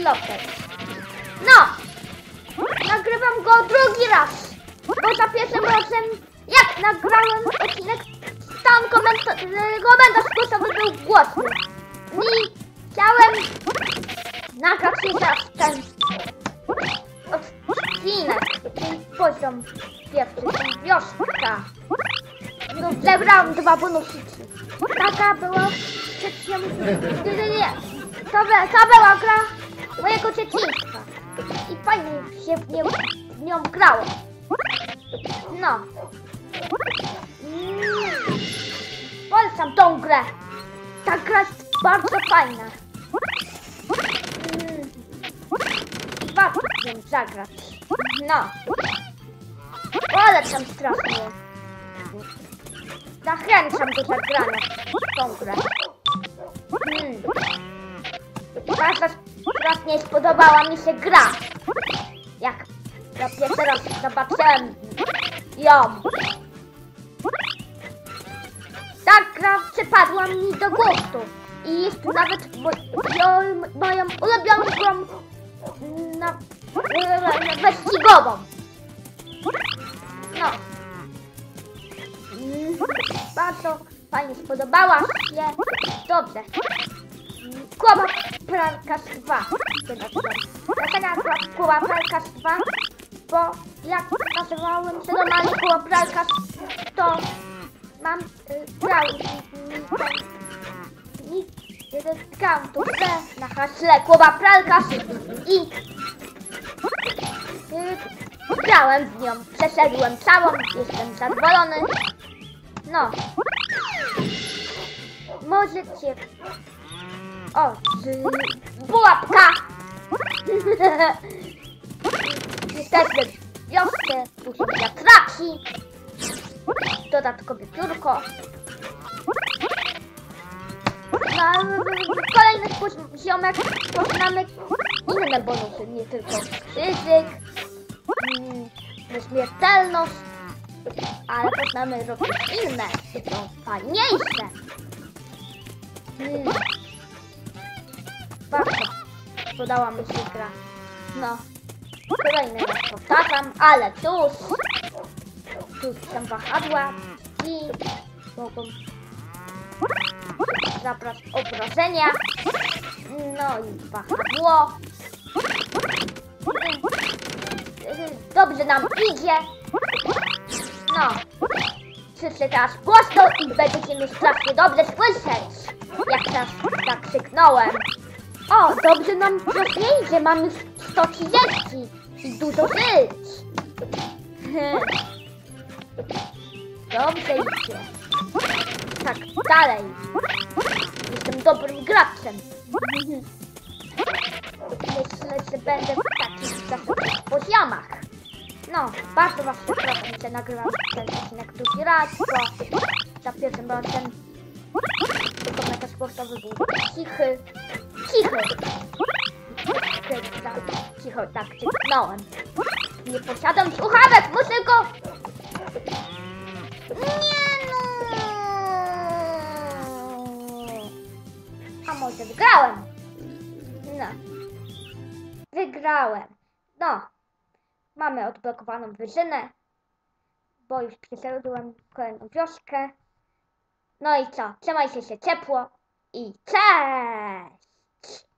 okej. No! Nagrywam go drugi raz. Bo za pierwszym razem, jak nagrałem odcinek, tam komentarz głosowy był głośny. I chciałem nagrać jeszcze raz ten odcinek, czyli poziom pierwszy, czyli wioska. No, zebrałam 2 bonusiki. Taka była trzecia... Nie. To była gra mojego dzieciństwa. I fajnie się w nią grało. No. Polecam tą grę. Ta gra jest bardzo fajna. Warto w nią zagrać. No. Polecam strasznie. Zachęcam do zagrania w tą grę. Strasznie spodobała mi się gra. Jak ja pierwszy raz zobaczyłem ją. Ta gra przypadła mi do gustu. I jest nawet moją ulubioną grą wyścigową. No. Bardzo fajnie spodobała się. Dobrze. Kuba Pralkarz 2 się nazywam. Dlatego Kuba Pralkarz 2, bo jak nazywałem się normalnie Kuba Pralkarz, to mam grałem tu grę na haśle Kuba Pralkarz i grałem w nią. Przeszedłem całą, jestem zadowolony. No. Możecie... O, pułapka! Jesteśmy w wiosce, tu są wiatraki. Dodatkowe piórko. Na kolejnych poziomach poznamy inne bonusy, nie tylko krzyżyk, nieśmiertelność, ale poznamy również inne, które są fajniejsze. Bardzo podobała mi się gra. No, kolejny raz powtarzam, ale cóż, tu są wahadła i mogą zabrać obrażenia. No i wahadło. Dobrze nam idzie. No, krzyczę teraz głośno i będziecie mnie strasznie dobrze słyszeć. Jak teraz tak krzyknąłem. O, dobrze nam wcześniej idzie, mamy 130 i dużo żyć. Dobrze idzie. Tak, dalej. Jestem dobrym graczem. Myślę, że będę w takich poziomach. No, bardzo was przepraszam, że nagrywam ten odcinek drugi raz, bo za pierwszym razem komentarz sportowy był cichy. Cicho, tak krzyknąłem. Nie posiadam słuchawek, muszę go... Nie no! A może wygrałem? No. Wygrałem. No. Mamy odblokowaną wyżynę, bo już przeszedłem kolejną wioskę. No i co? Trzymajcie się ciepło i cześć!